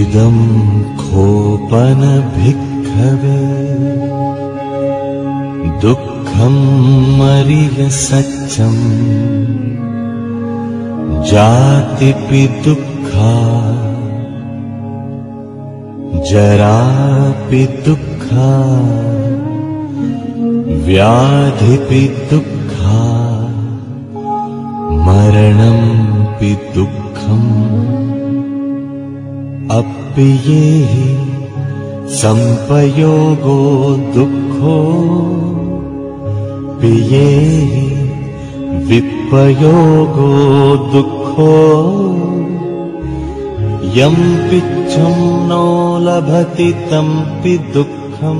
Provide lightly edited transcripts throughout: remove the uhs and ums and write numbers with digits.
इदं खोपन भिक्खवे दुःखं मरिय सच्चम् जातिपि दुःखा जरापि दुःखा व्याधिपि दुःखा मरणंपि दुःखम् अप्पियेहि संपयोगो दुःखो पियेहि विपयोगो दुःखो यं पिच्छं नो लभति तंपि दुःखम्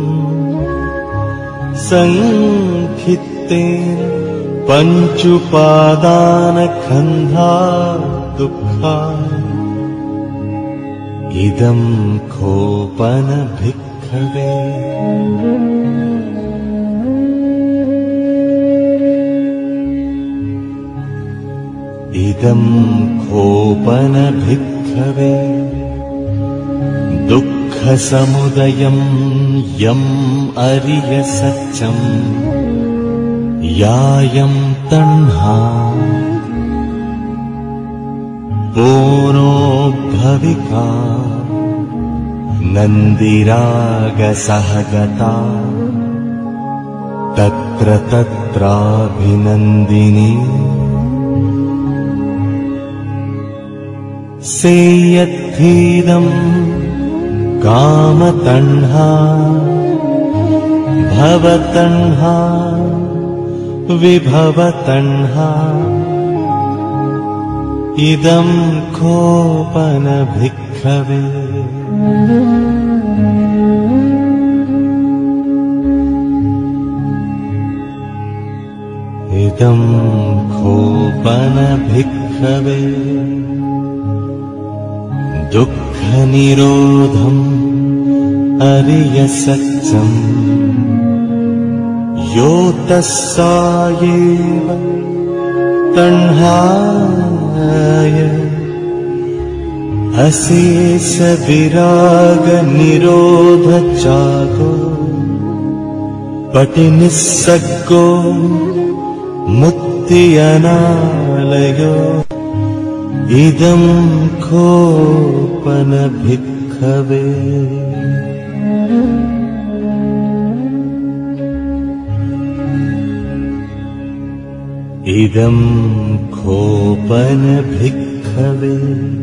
संखित्तेन पञ्चुपादानखन्धा दुःखा इदं खोपन भिक्खवे इदं खोपन भिक्खवे दुःखसमुदयं यम् अरिय सच्चम् यायं तण्हा पूर्णो भविका नन्दिरागसहगता तत्र तत्राभिनन्दिनी सेयत्थीदं कामतण्हा भवतण्हा विभवतण्हा इदं खोपन भिक्खवे इदं खोपन भिक्खवे दुःखनिरोधम् अरिय सच्चम् यो तस्सायेव तण्हाय अशेष विराग निरोध चागो पटिनिस्सग्गो मुक्ति अनालयो इदं खोपन भिक्खवे इदं खोपन भिक्खवे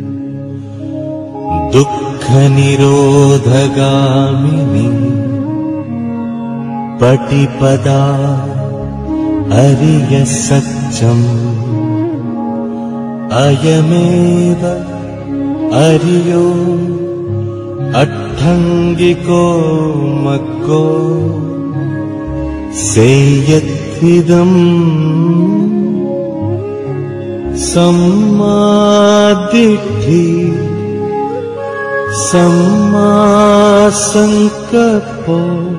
दुःखनिरोधगामिनी पटिपदा अरिय सच्चम् अयमेव अरियो अट्ठङ्गिको मग्गो सेयत्थिदम् सम्मादिट्ठि सम्मासंकल्पो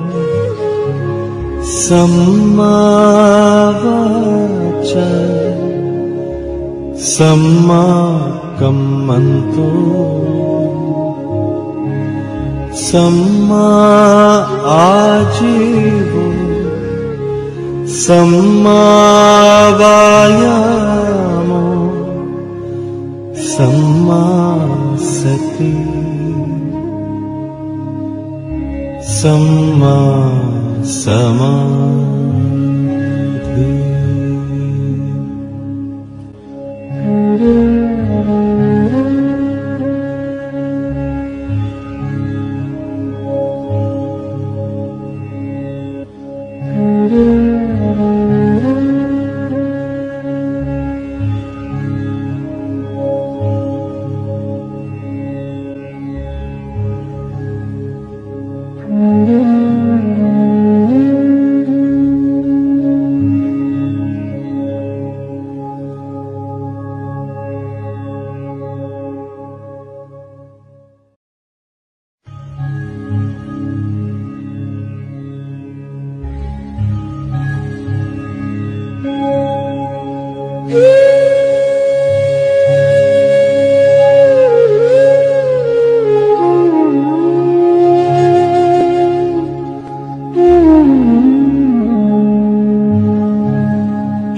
सम्मावाचा सम्माकम्मन्तो सम्मा आजीवो सम्मावायामो सम्मा सति सम्मा समाधि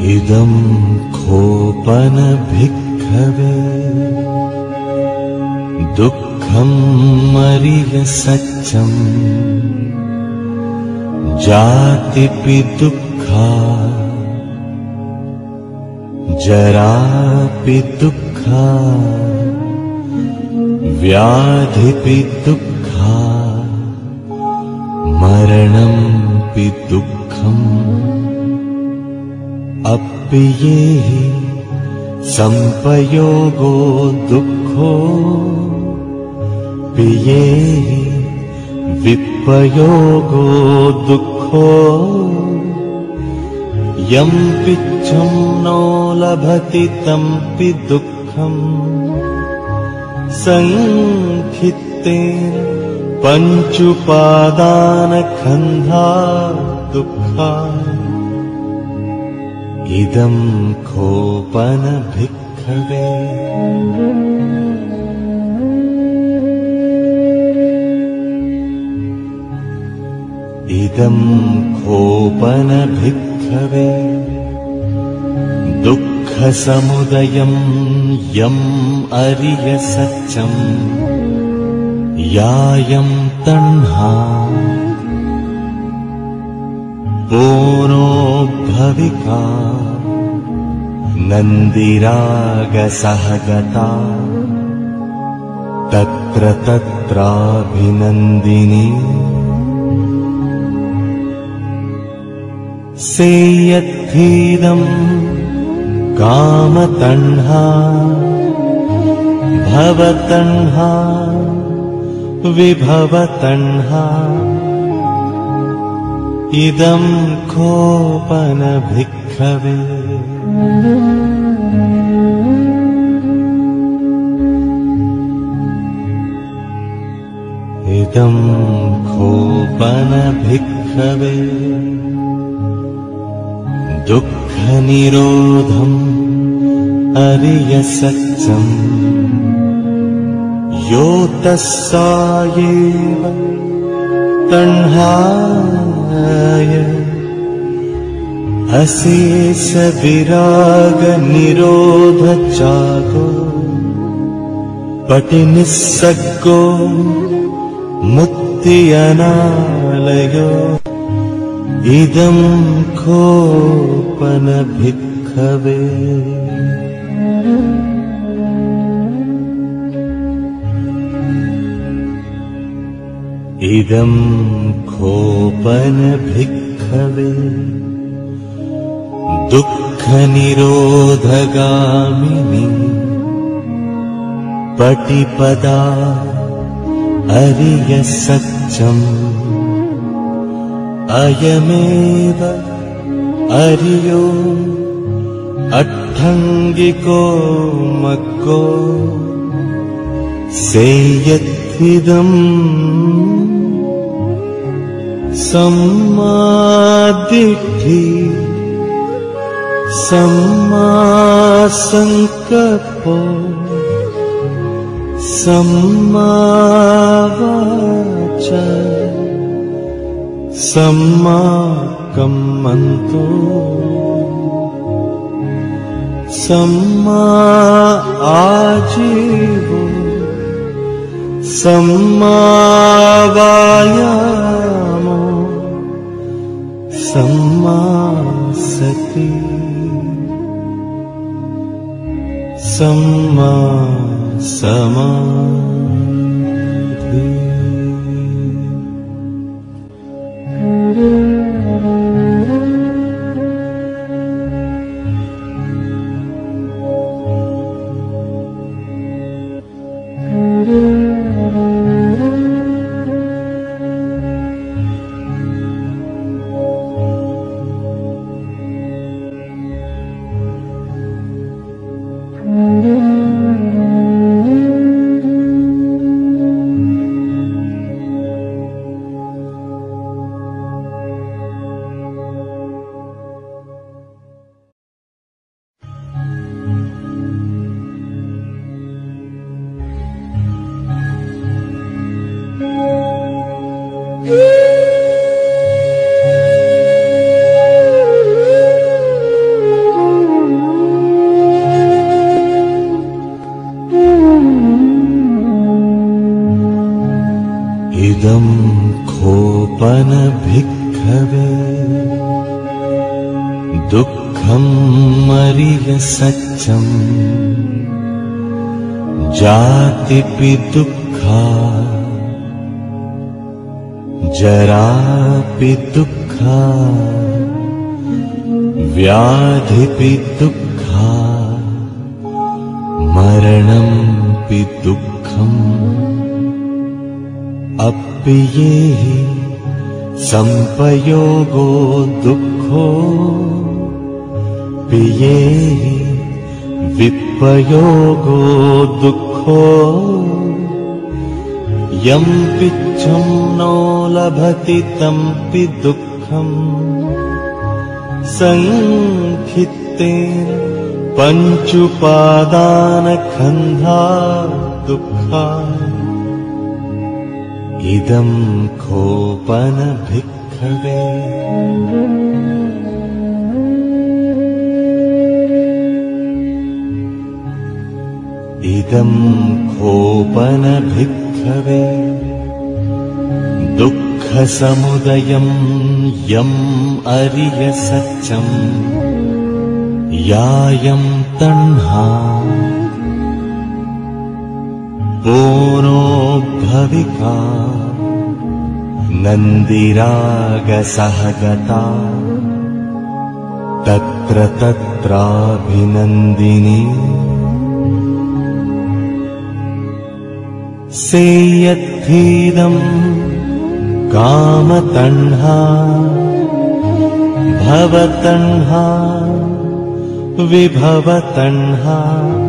इदं खोपन भिक्खवे दुःखं मरिय सच्चम् जातिपि दुःखा जरापि दुःखा व्याधिपि दुःखा मरणंपि दुःखम् अप्पियेहि संपयोगो दुःखो पियेहि विपयोगो दुःखो यं पिच्छं नो लभति तंपि दुःखम् संखित्तेन पञ्चुपादानखन्धा दुःखा इदं खोपन भिक्खवे इदं खोपन भिक्खवे दुःखसमुदयं यम् अरिय सच्चम् यायं तण्हा पूर्णो भविका नन्दिरागसहगता तत्र तत्राभिनन्दिनी सेयत्थीदं कामतण्हा भवतण्हा विभवतण्हा इदं खोपन भिक्खवे इदं खोपन भिक्खवे दुःखनिरोधम् अरिय सच्चम् यो तस्सायेव तण्हाय अशेष विराग निरोध चागो पटिनिस्सग्गो मुक्ति अनालयो इदं खोपन भिक्खवे इदं खोपन भिक्खवे दुःखनिरोधगामिनी पटिपदा अरिय सच्चम् अयमेव अरियो अट्ठङ्गिको मग्गो सेयत्थिदम् सम्मादिट्ठि सम्मासंकल्पो सम्मावाचा सम्माकम्मन्तो सम्मा आजीवो सम्मावायामो सम्मा सति सम्मा समाधि इदं खोपन भिक्खवे दुःखं मरिय सच्चम् जातिपि दुःखा जरापि दुःखा व्याधिपि दुःखा मरणंपि दुःखम् अप्पियेहि संपयोगो दुःखो पियेहि विपयोगो दुःखो यं पिच्छं नो लभति तंपि दुःखम् संखित्तेन पञ्चुपादानखन्धा दुःखा इदं खोपन भिक्खवे इदं खोपन भिक्खवे दुःखसमुदयं यम् अरिय सच्चम् यायं तण्हा पूर्णो भविका नन्दिरागसहगता तत्र तत्राभिनन्दिनी सेयत्थीदं कामतण्हा भवतण्हा विभवतण्हा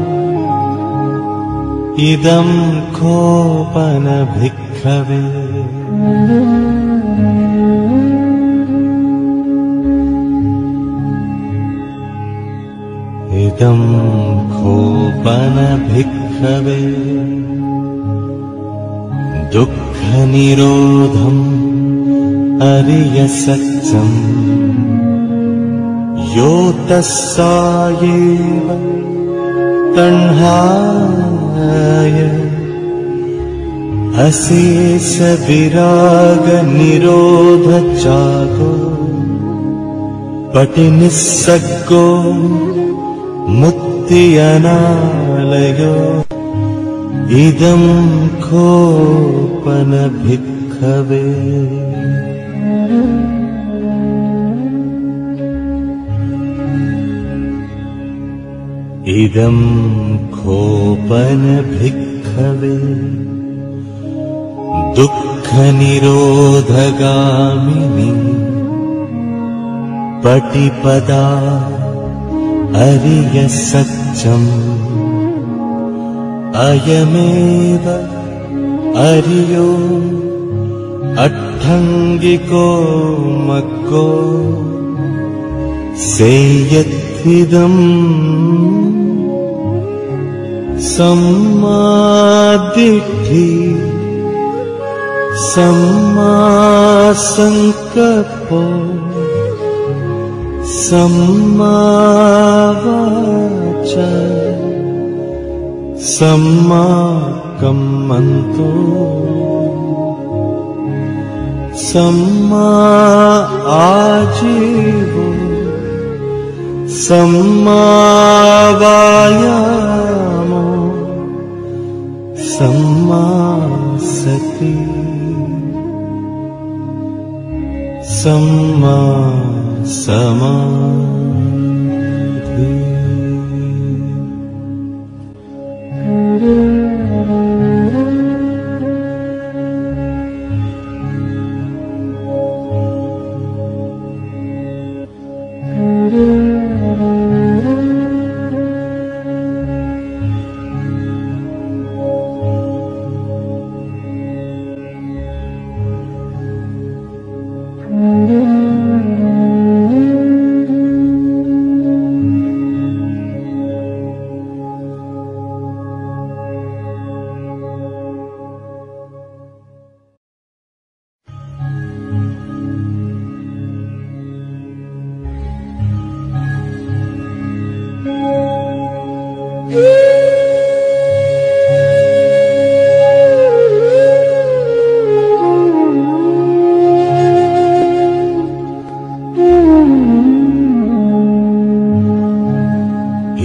इदं खोपन भिक्खवे इदं खोपन भिक्खवे दुःखनिरोधम् अरिय सच्चम् यो तस्सायेव तण्हाय अशेष विराग निरोध चागो पटिनिस्सग्गो मुक्ति अनालयो इदं खोपन भिक्खवे इदं खोपन भिक्खवे दुःखनिरोधगामिनी पटिपदा अरिय सच्चम् अयमेव अरियो अट्ठङ्गिको मग्गो सेयत्थिदम् सम्मादिट्ठि सम्मासंकल्पो सम्मावाचा सम्माकम्मन्तो सम्मा आजीवो सम्मावायामो सम्मा सति सम्मा समाधि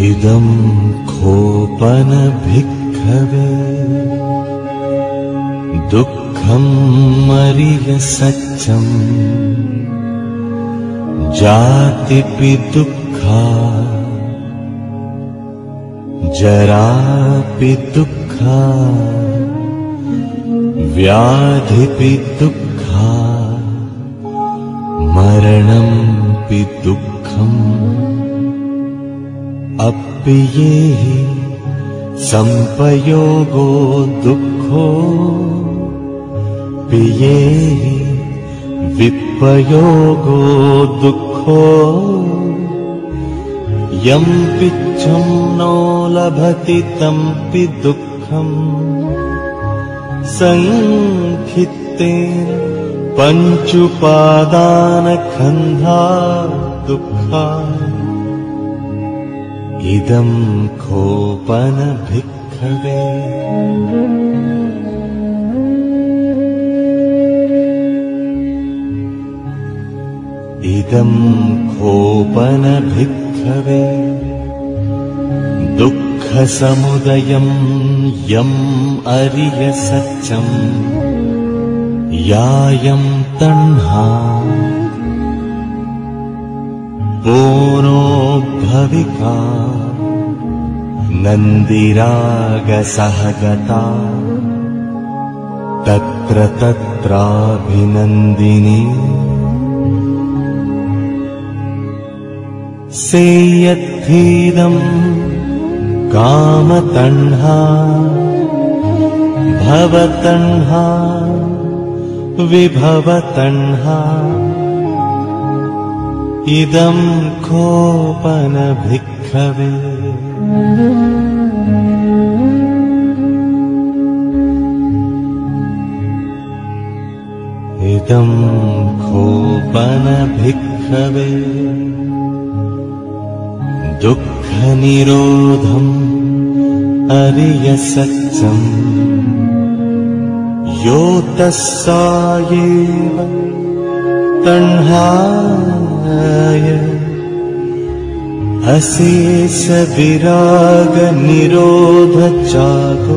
इदं खोपन भिक्खवे दुःखं मरिय सच्चम् जातिपि दुःखा जरापि दुःखा व्याधिपि दुःखा मरणंपि दुःखम् अप्पियेहि संपयोगो दुःखो पियेहि विपयोगो दुःखो यं पिच्छं नो लभति तंपि दुःखम् संखित्तेन पञ्चुपादानखन्धा दुःखा इदं खोपन भिक्खवे इदं खोपन भिक्खवे दुःखसमुदयं यम् अरिय सच्चम् यायं तण्हा पूर्णो भविका नन्दिरागसहगता तत्र तत्राभिनन्दिनी सेयत्थीदं कामतण्हा भवतण्हा विभवतण्हा इदं खोपन भिक्खवे इदं खोपन भिक्खवे दुःखनिरोधम् अरिय सच्चम् यो तस्सायेव तण्हाय अशेष विराग निरोध चागो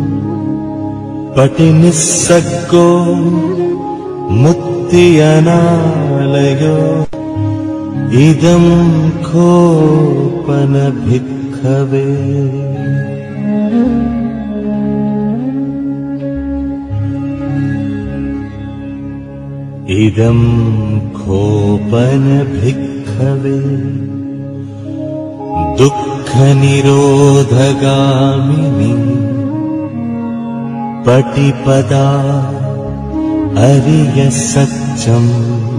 पटिनिस्सग्गो मुक्ति अनालयो इदं खोपन भिक्खवे इदं खोपन भिक्खवे दुःखनिरोधगामिनी पटिपदा अरिय सच्चम्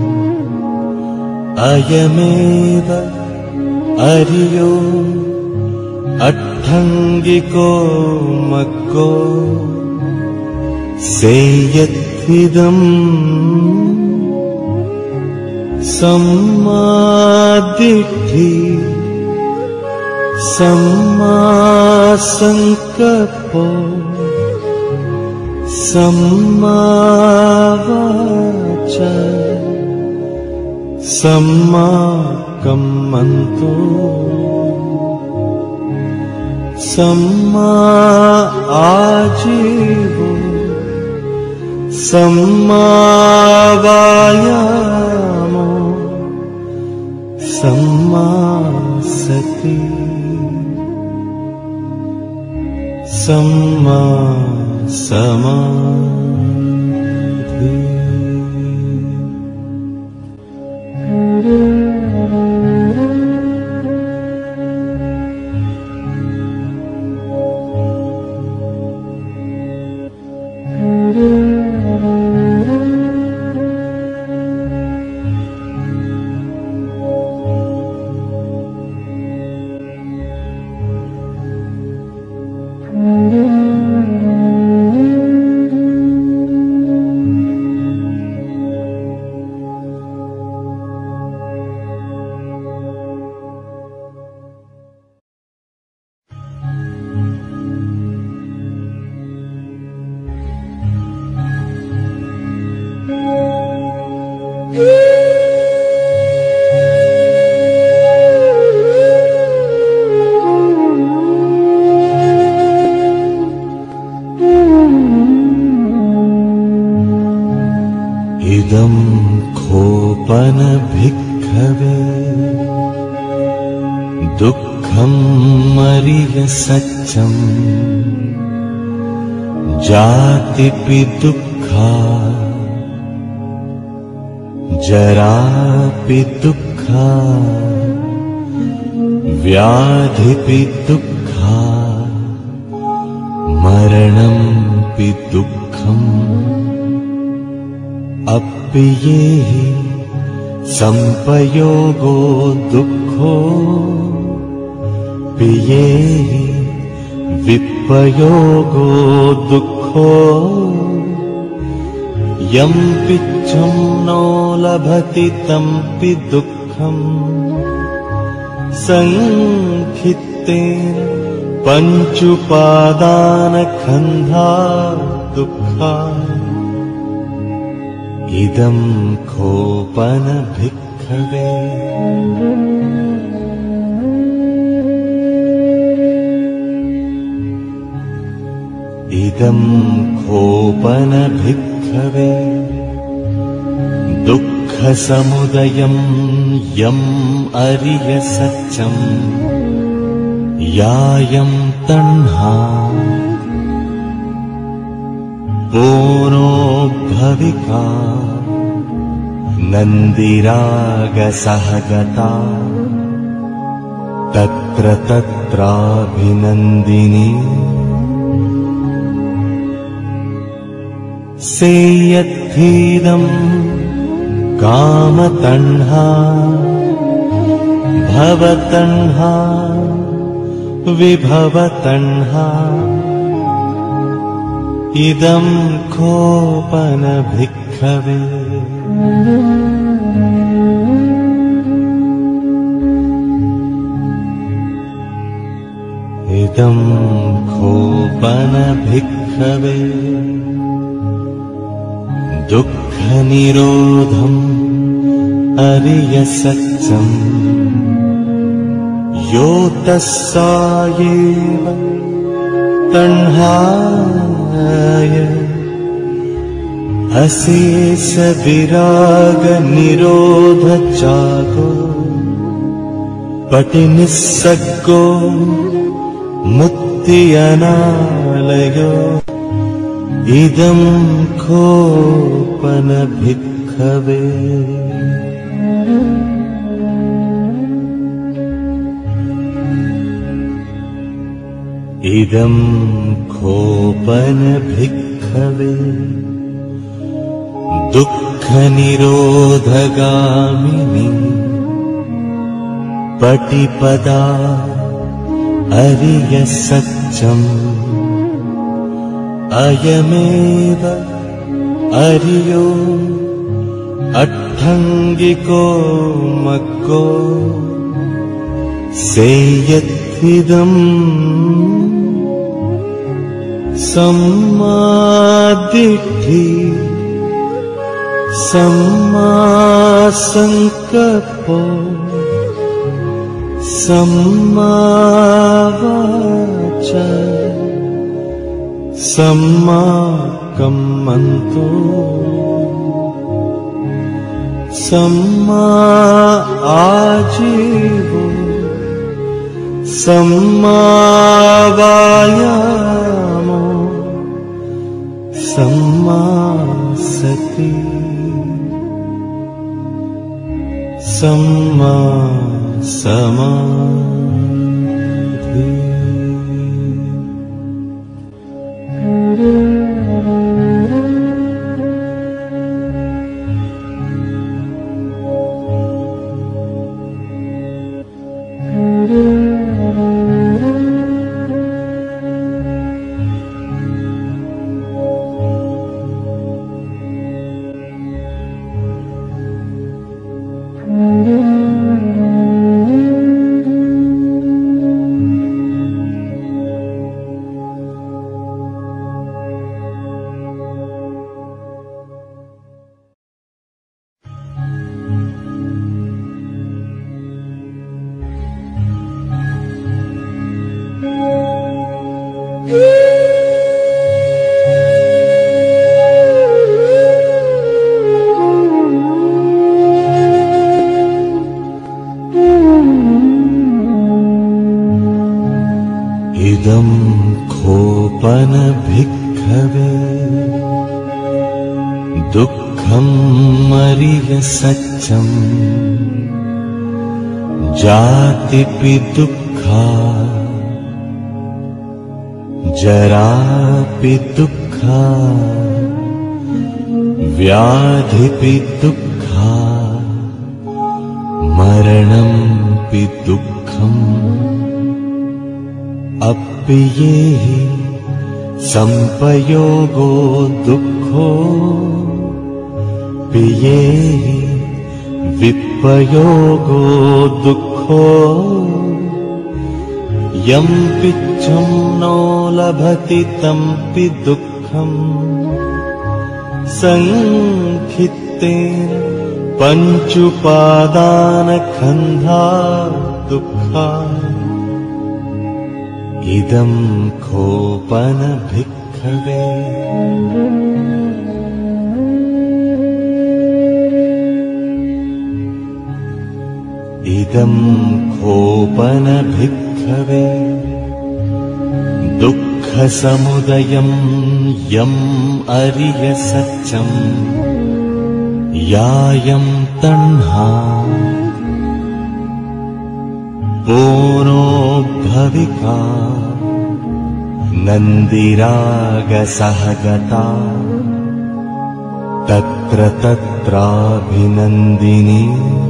अयमेव अरियो अट्ठङ्गिको मग्गो सेयत्थिदम् सम्मादिट्ठि सम्मासंकल्पो सम्मावाचा सम्माकम्मन्तो सम्मा आजीवो सम्मावायामो सम्मा सति सम्मा समाधि दुःखं मरिय सच्चं जातिपि दुःखा जरापि दुःखा व्याधिपि दुःखा मरणंपि दुःखम् अप्येहि संपयोगो दुःखो पियेहि विपयोगो दुःखो यं पिच्छं नो लभति तंपि दुःखम् संखित्तेन पञ्चुपादानखन्धा दुःखा इदं खोपन भिक्खवे इदं खोपन भिक्खवे दुःखसमुदयं यम् अरिय सच्चं यायं तण्हा पूर्णो भविका नन्दिरागसहगता तत्र तत्राभिनन्दिनी सेयत्थीदं कामतण्हा भवतण्हा विभवतण्हा इदं खोपन भिक्खवे इदं खोपन भिक्खवे दुःखनिरोधम् अरिय सच्चं यो तस्सायेव तण्हाय अशेष विराग निरोध चागो पटिनिस्सग्गो मुक्ति अनालयो इदं खोपन भिक्खवे इदं खोपन भिक्खवे दुःखनिरोधगामिनी पटिपदा अरिय सच्चं अयमेव अरियो अट्ठङ्गिको मग्गो सेयत्थिदम् सम्मादिट्ठि सम्मासंकल्पो सम्मावाचा सम्माकम्मन्तो सम्मा आजीवो सम्मावायामो सम्मा सति सम्मा समाधि इदं खोपन भिक्खवे दुःखं मरिय सच्चम् जातिपि दुःखा जरापि दुःखा व्याधिपि दुःखा मरणंपि दुःखम् अप्पियेहि संपयोगो दुःखो पियेहि विपयोगो दुःखो यं पिच्छं नो लभति तंपि दुःखम् संखित्तेन पञ्चुपादानखन्धा दुःखा इदं खोपन भिक्खवे इदं खोपन भिक्खवे दुःखसमुदयं यम् अरिय सच्चम् यायं तण्हा पूर्णो भविका नन्दिरागसहगता तत्र तत्राभिनन्दिनी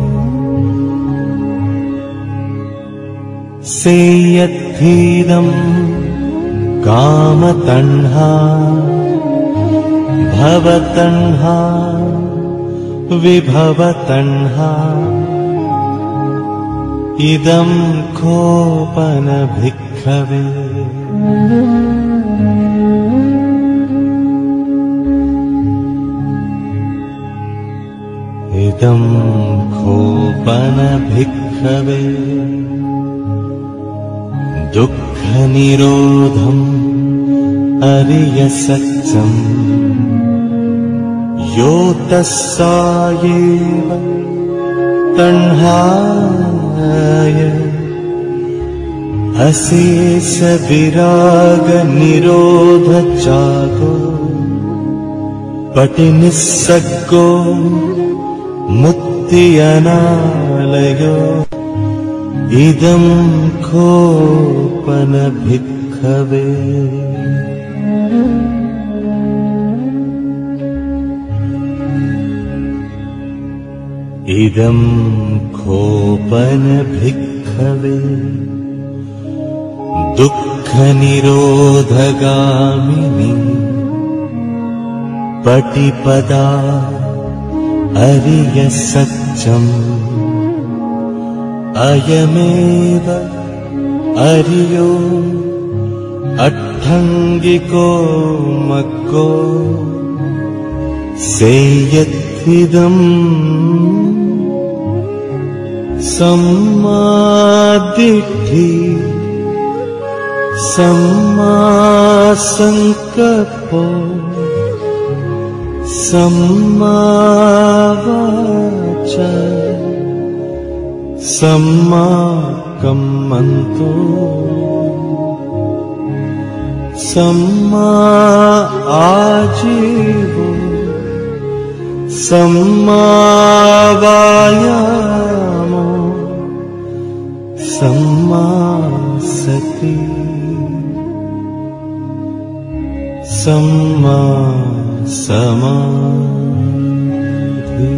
सेयद्धीदं कामतण्हा भवतण्हा विभवतण्हा इदं खोपन भिक्खवे इदं खोपन भिक्खवे दुःखनिरोधम् अरिय सच्चम् यो तस्सायेव तण्हाय अशेष विराग निरोध जागो पटिनिस्सग्गो मुक्ति अनालयो इदं खोपन भिक्खवे इदं खोपन भिक्खवे दुःखनिरोधगामिनी पटिपदा अरिय सच्चम् अयमेव अरियो अट्ठङ्गिको मग्गो सेयत्थिदम् सम्मादिट्ठि सम्मासंकल्पो सम्मावाचा सम्माकम्मन्तो सम्मा आजीवो सम्मावायामो सम्मा सति सम्मा समाधि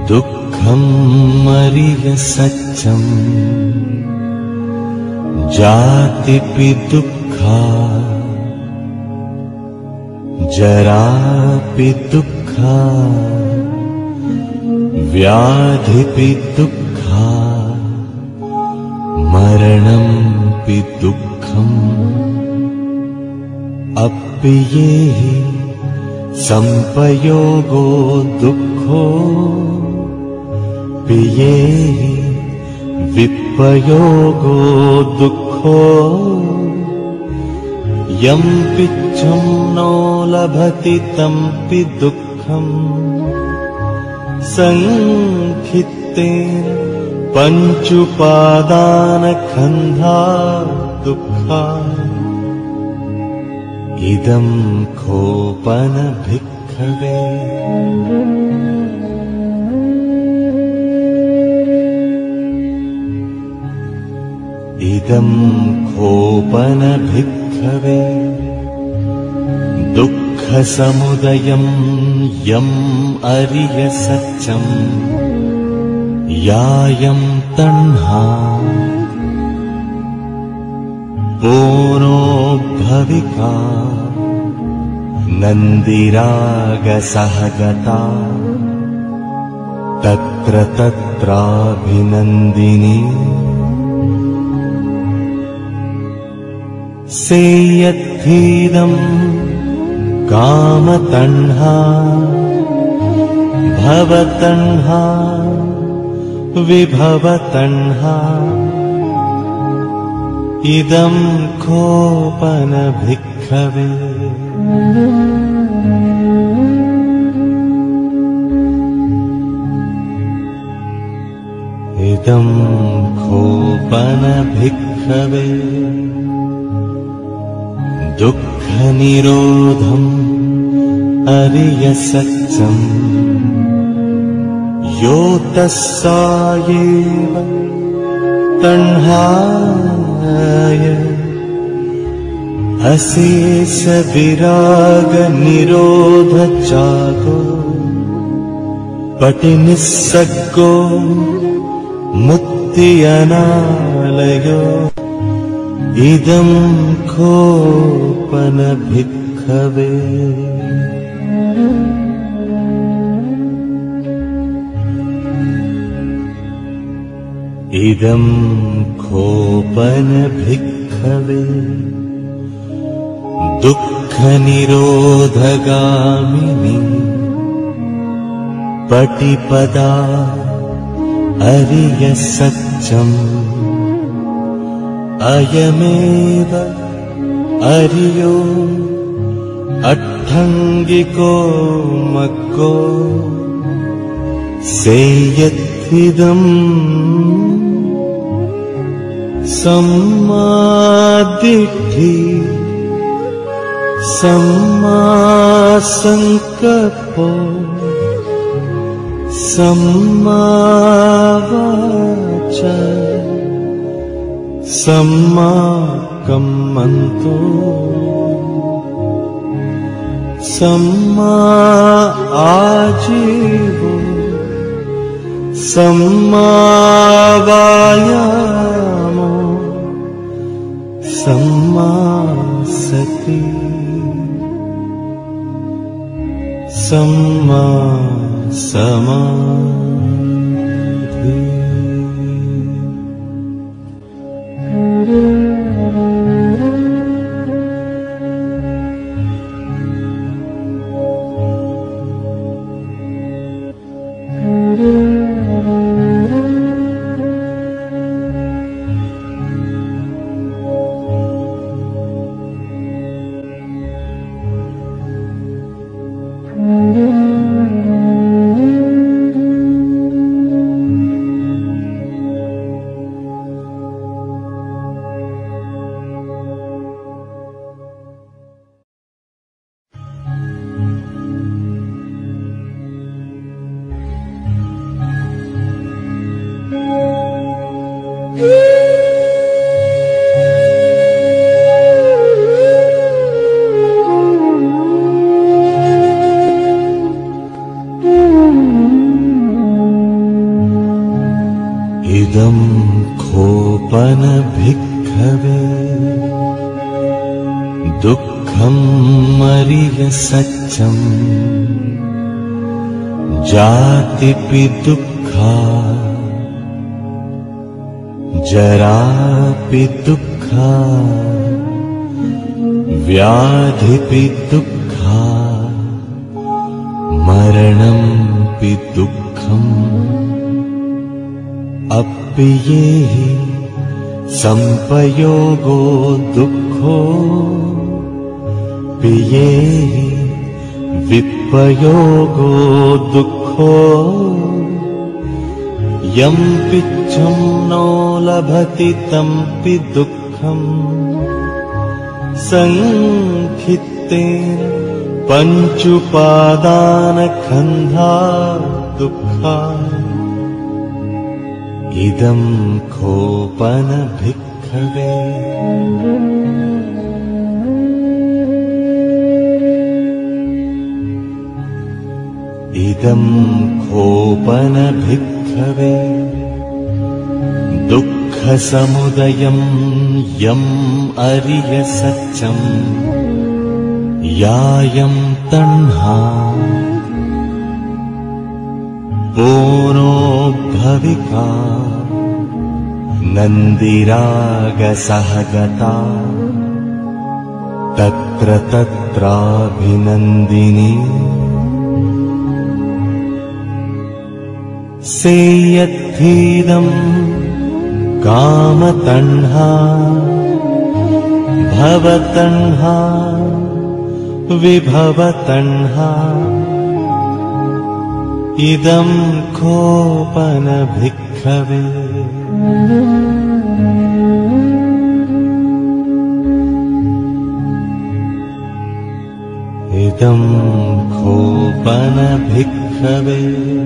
दुःखं मरिय सच्चं जातिपि दुःखा जरापि दुःखा व्याधिपि दुःखा मरणंपि दुःखम् अप्येहि संपयोगो दुःखो पियेहि विपयोगो दुःखो यं पिच्छं नो लभति तंपि दुःखम् संखित्तेन पञ्चुपादानखन्धा दुःखा इदं खोपन भिक्खवे इदं खोपन भिक्खवे दुःखसमुदयं यम् अरिय सच्चं यायं तण्हा पूर्णो भविका नन्दिरागसहगता तत्र तत्राभिनन्दिनी सेयद्धीदं कामतण्हा भवतण्हा विभवतण्हा इदं खोपन भिक्खवे इदं खोपन भिक्खवे दुःखनिरोधम् अरिय सच्चं यो तस्सायेव तण्हाय अशेष विराग निरोध चागो पटिनिस्सग्गो मुक्ति अनालयो इदं खोपन भिक्खवे इदं खोपन भिक्खवे दुःखनिरोधगामिनी पटिपदा अरिय सच्चं अयमेव अरियो अट्ठङ्गिको मग्गो सेयत्थिदम् सम्मादिट्ठि सम्मासंकल्पो सम्मावाचा सम्माकम्मन्तो सम्मा आजीवो सम्मावायामो सम्मा सति सम्मा समाधि इदं खोपन भिक्खवे दुःखं मरिय सच्चम् जातिपि दुःखा जरापि दुःखा व्याधिपि दुःखा मरणंपि दुःखम् अप्पियेहि संपयोगो दुःखो पियेहि विपयोगो दुःखो यं पिच्छं नो लभति तंपि दुःखम् संखित्तेन पञ्चुपादानखन्धा दुःखा इदं खोपन भिक्खवे इदं खोपन भिक्खवे दुःखसमुदयं यम् अरिय सच्चम् यायं तण्हा पूर्णो भविका नन्दिरागसहगता तत्र तत्राभिनन्दिनी सेयद्धीदं कामतण्हा भवतण्हा विभवतण्हा इदं खोपन भिक्खवे इदं खोपन भिक्खवे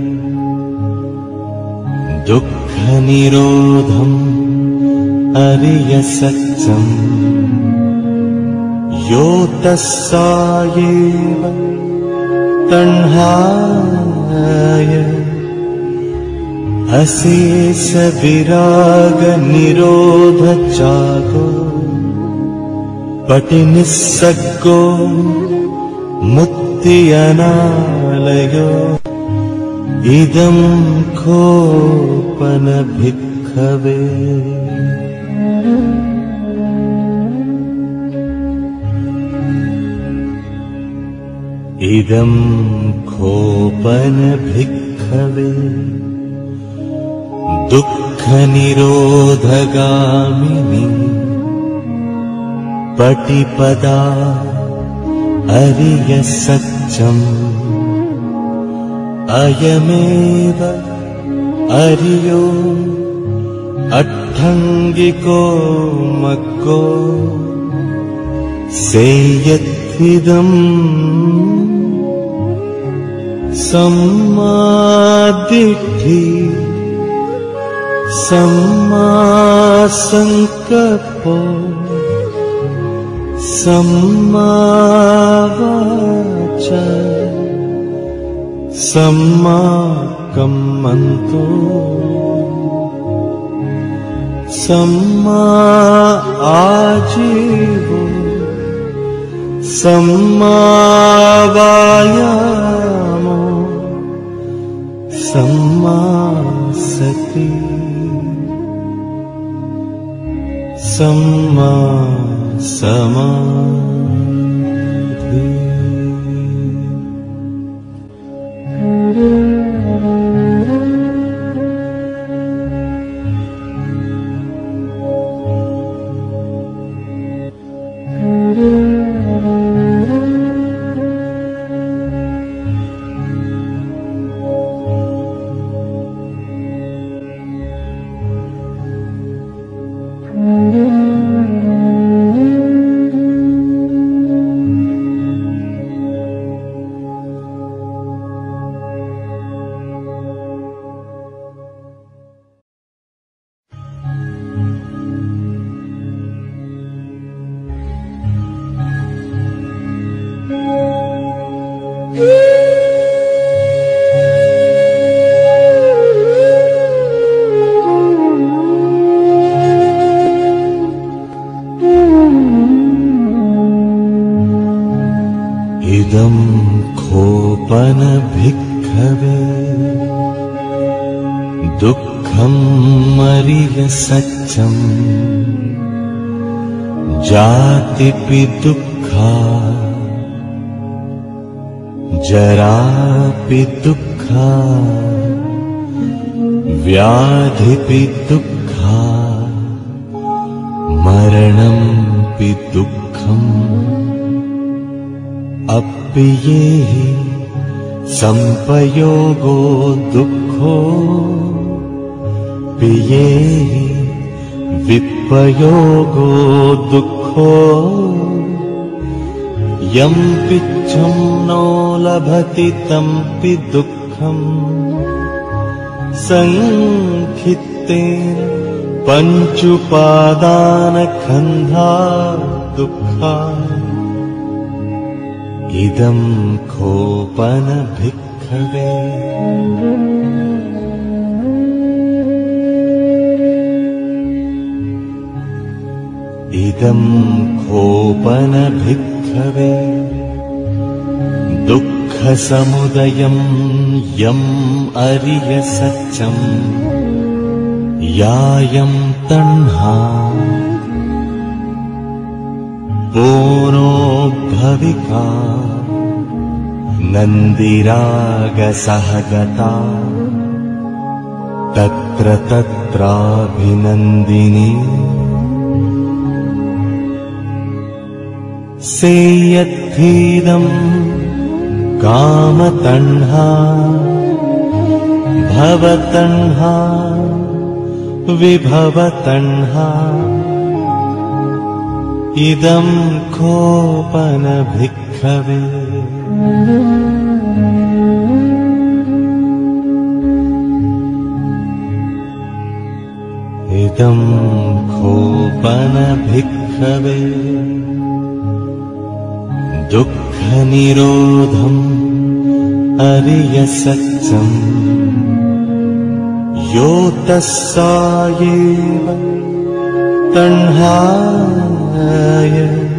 दुःखनिरोधम् अरिय सच्चम् यो तस्सायेव तण्हाय अशेष विराग निरोध चागो पटिनिस्सग्गो मुक्ति अनालयो इदं खोपन भिक्खवे इदं खोपन भिक्खवे दुःखनिरोधगामिनी पटिपदा अरिय सच्चम् अयमेव अरियो अट्ठङ्गिको मग्गो सेयत्विदम् सम्मादिट्ठि सम्मासंकल्पो सम्मावाचा सम्माकम्मन्तो सम्मा आजीवो सम्मावायामो सम्मा सति सम्मा समाधि दुःखं मरिय सच्चं जातिपि दुःखा जरापि दुःखा व्याधिपि दुःखा मरणंपि दुःखम् अप्येहि संपयोगो दुःखो पियेहि विपयोगो दुःखो यं पिच्छं नो लभति तंपि दुःखम् संखित्तेन पञ्चुपादानखन्धा दुःखा इदं खोपन भिक्खवे इदं खोपन भिक्खवे दुःखसमुदयं यम् अरिय सच्चं यायं तण्हा पोनो भविका नन्दिरागसहगता तत्र तत्राभिनन्दिनी सेयत्थीदं कामतण्हा भवतण्हा विभवतण्हा इदं खोपन भिक्खवे इदं खोपन भिक्खवे दुःखनिरोधम् अरिय सच्चं यो तस्सायेव तण्हाय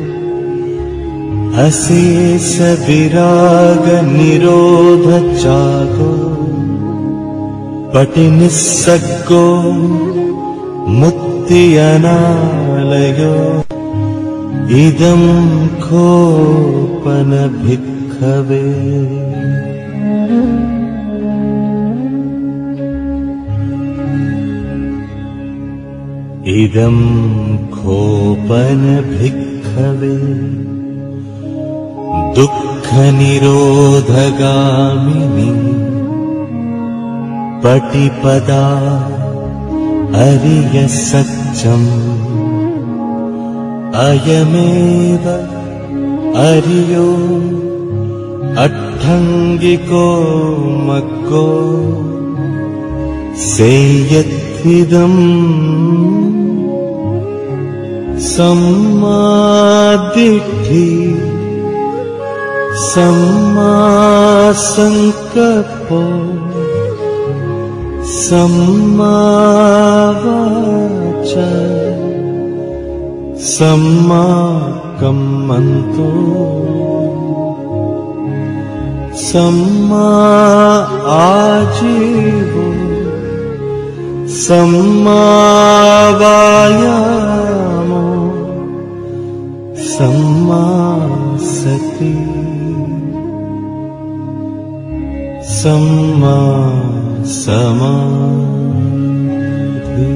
अशेष विराग निरोध चागो पटिनिस्सग्गो मुक्ति अनालयो इदं खोपन भिक्खवे इदं खोपन भिक्खवे दुःखनिरोधगामिनी पटिपदा अरिय सच्चं अयमेव अरियो अट्ठङ्गिको मग्गो सेयत्थिदम् सम्मादिट्ठि सम्मासंकल्पो सम्मावाचा सम्माकम्मन्तो सम्मा आजीवो सम्मावायामो सम्मा सति सम्मा समाधि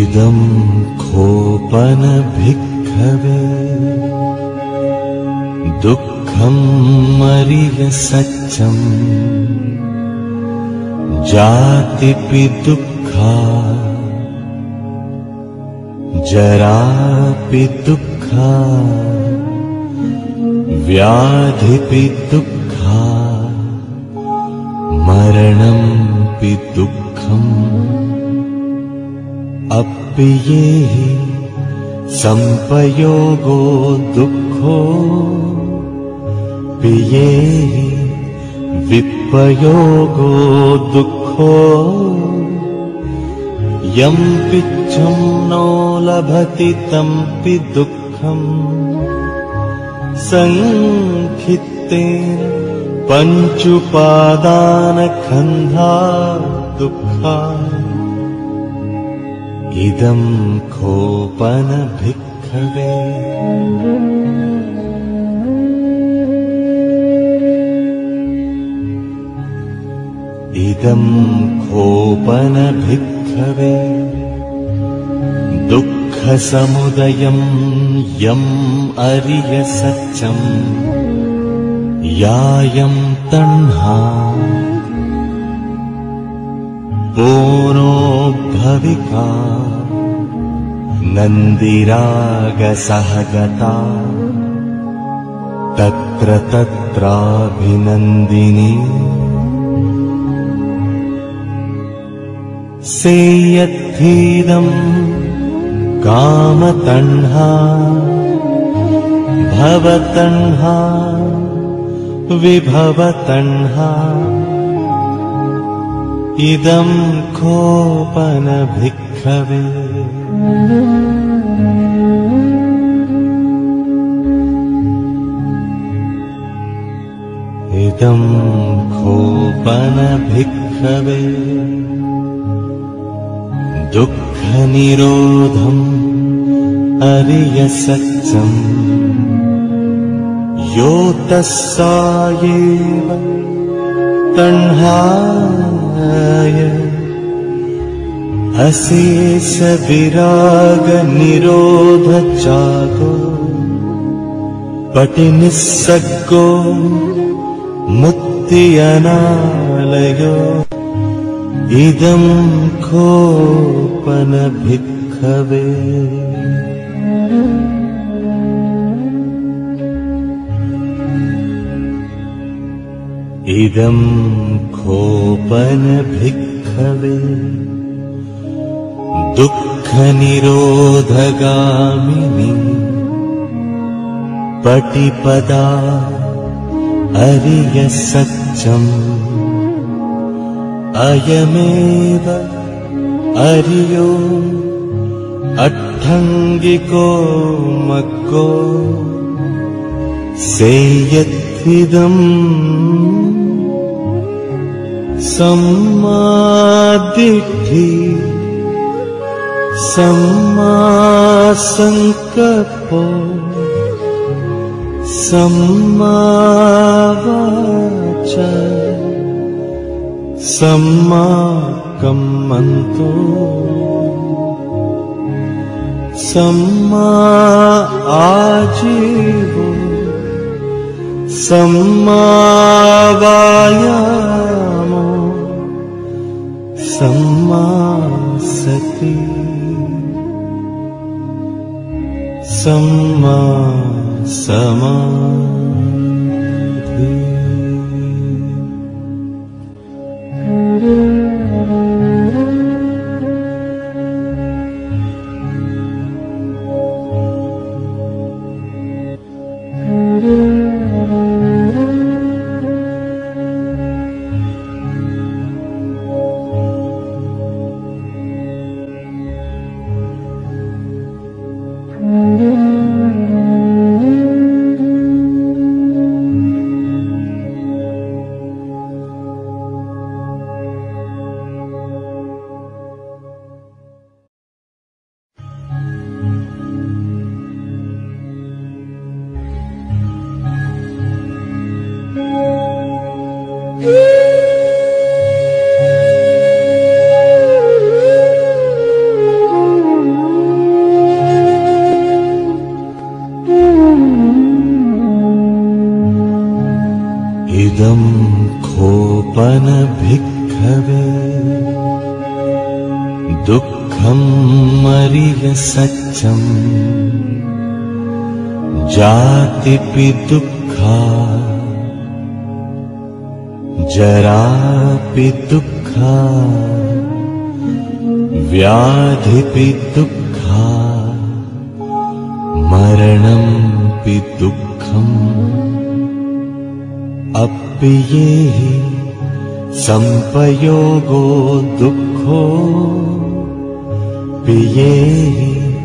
इदं खोपन भिक्खवे दुःखं मरिय सच्चम् जातिपि दुःखा जरापि दुःखा व्याधिपि दुःखा मरणंपि दुःखम् अप्पियेहि संपयोगो दुःखो पियेहि विपयोगो दुःखो यं पिच्छं नो लभति तंपि दुःखम् संखित्तेन पञ्चुपादानखन्धा दुःखा इदं खोपन भिक्खवे इदं खोपन भिक्खवे दुःखसमुदयं यम् अरिय सच्चम् यायं तण्हा पूर्णो भविका नन्दिरागसहगता तत्र तत्राभिनन्दिनी सेयत्थीदं कामतण्हा भवतण्हा विभवतण्हा इदं खोपन भिक्खवे इदं खोपन भिक्खवे दुःखनिरोधम् अरिय सच्चम् यो तस्सायेव तण्हाय अशेष विराग निरोध चागो पटिनिस्सग्गो मुक्ति अनालयो इदं खोपन भिक्खवे इदं खोपन भिक्खवे दुःखनिरोधगामिनी पटिपदा अरिय सच्चम् अयमेव अरियो अट्ठङ्गिको मग्गो सेयत्विदम् सम्मादिट्ठि सम्मासंकल्पो सम्मावाचा सम्माकम्मन्तो सम्मा आजीवो सम्मावायामो सम्मा सति सम्मा समाधि दुःखम् अरिय सत्यम् जातिपि दुःखा जरापि दुःखा व्याधिपि दुःखा मरणंपि दुःखम् अप्पियेहि संपयोगो दुःखो पियेहि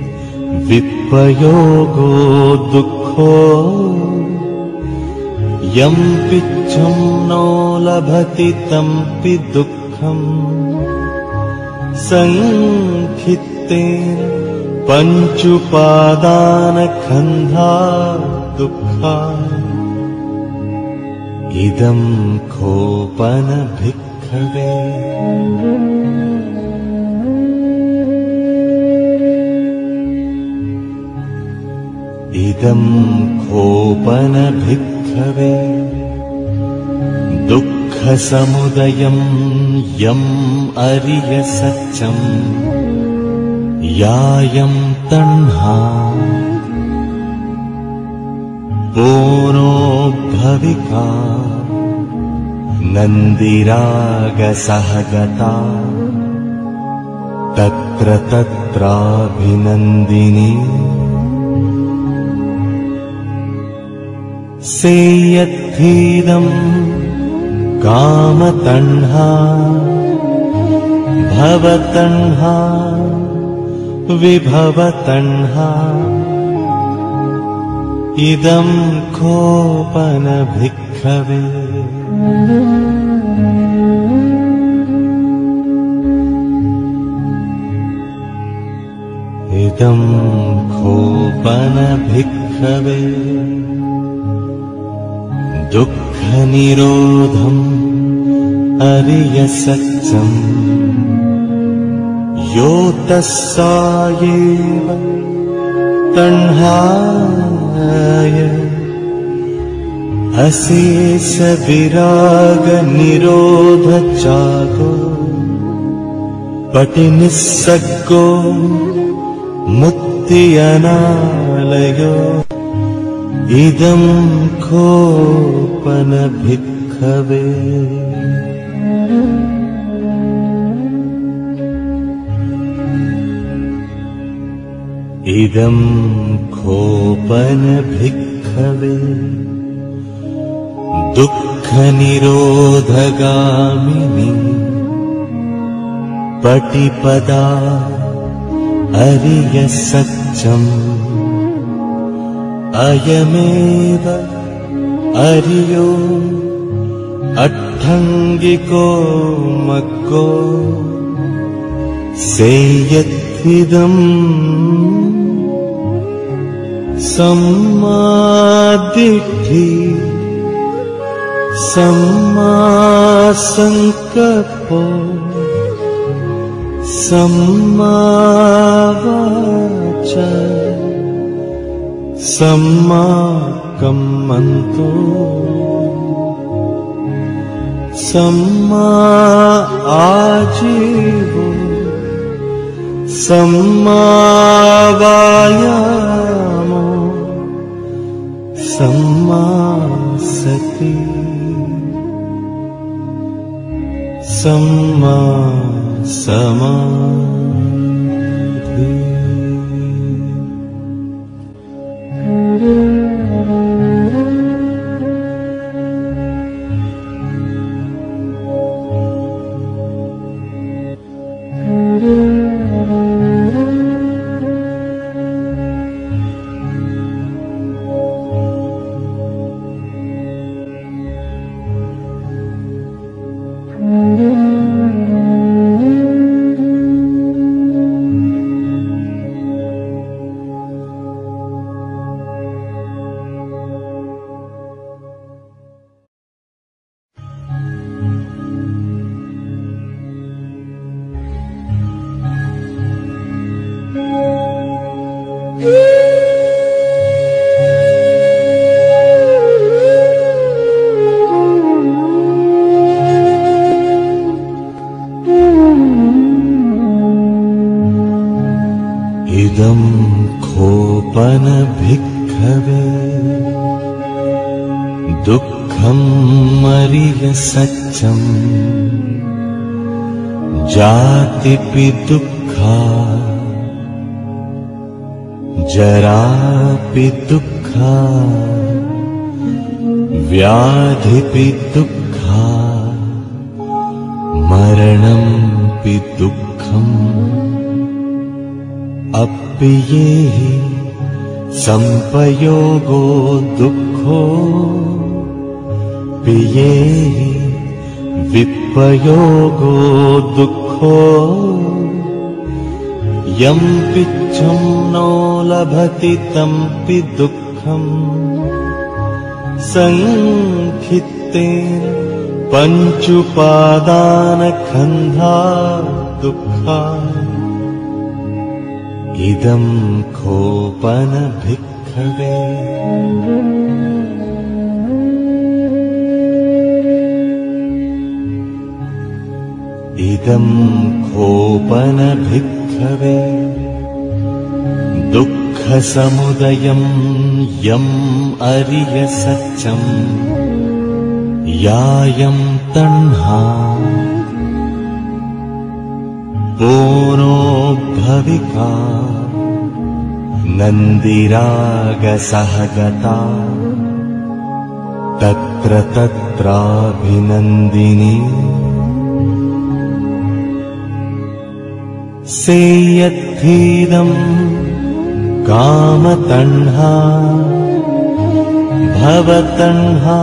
विपयोगो दुःखो यं पिच्छं नो लभति तंपि दुःखम् संखित्तेन पञ्चुपादानखन्धा दुःखा इदं खोपन भिक्खवे इदं खोपन भिक्खवे दुःखसमुदयं यम् अरिय सत्यम् यायं तण्हा पूर्णो भविका नन्दिरागसहगता तत्र तत्राभिनन्दिनी सेयत्थीदं कामतण्हा भवतण्हा विभवतण्हा इदं खोपन भिक्खवे इदं खोपन भिक्खवे दुःखनिरोधम् अरिय सत्यम् यो तस्सायेव तण्हाय अशेष विराग निरोध चागो पटिनिस्सग्गो मुक्ति अनालयो इदं खोपन भिक्खवे इदं खोपन भिक्खवे दुःखनिरोधगामिनी पटिपदा अरिय सत्यम् अयमेव अरियो अट्ठङ्गिको मग्गो सेयत्थिदम् सम्मादिट्ठि सम्मासंकल्पो सम्मावाचा सम्माकम्मन्तो सम्मा आजीवो सम्मावायामो सम्मा सति सम्मा समाधि इदं खोपन भिक्खवे दुःखं मरिय सच्चं जातिपि दुःखा जरापि दुःखा व्याधिपि दुःखा मरणंपि दुःखम् अप्पियेहि संपयोगो दुःखो पियेहि विपयोगो दुःखो यं पिच्छं नो लभति तंपि दुःखम् संखित्तेन पञ्चुपादानखन्धा दुःखा इदं खोपन भिक्खवे इदं खोपन भिक्खवे दुःखसमुदयं यम् अरिय सच्चं यायं तण्हा पूर्णो भविका नन्दिरागसहगता तत्र तत्राभिनन्दिनी सेयत्थीदं कामतण्हा भवतण्हा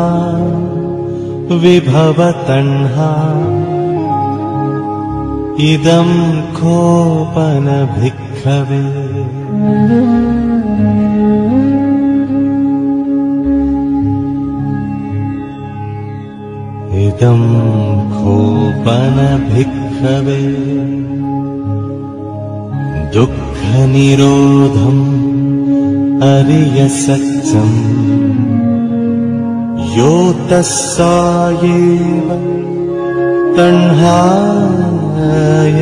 विभवतण्हा इदं खोपन भिक्खवे इदं खोपन भिक्खवे दुःखनिरोधम् अरिय सच्चं यो तस्सायेव तण्हाय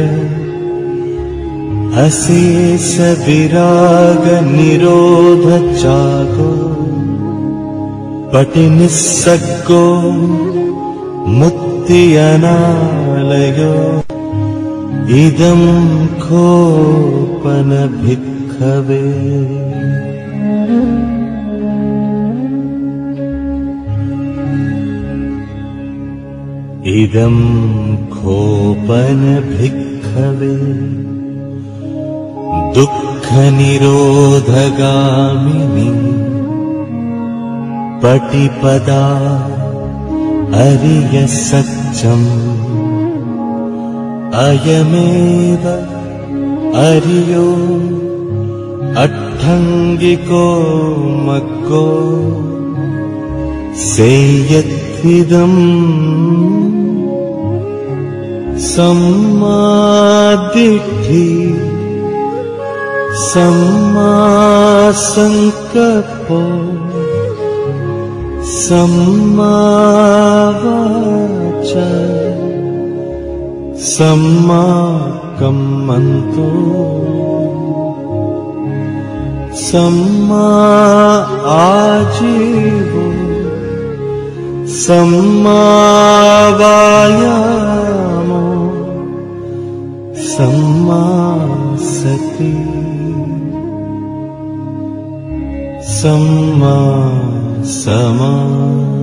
अशेष विराग निरोध चागो पटिनिस्सग्गो मुक्ति अनालयो इदं खोपन भिक्खवे इदं खोपन भिक्खवे दुःखनिरोधगामिनी पटिपदा अरिय सच्चं अयमेव अरियो अट्ठङ्गिको मग्गो सेयत्थिदम् सम्मादिट्ठि सम्मासंकल्पो सम्मावाचा सम्माकम्मन्तो सम्मा आजीवो सम्मावायामो सम्मा सति सम्मा समाधि